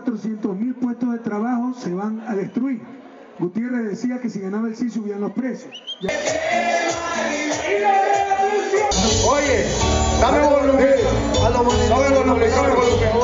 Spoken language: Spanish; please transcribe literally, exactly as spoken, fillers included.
cuatrocientos mil puestos de trabajo se van a destruir. Gutiérrez decía que si ganaba el sí subían los precios. Ya... Oye, dame volumen. Dame volumen, dame volumen.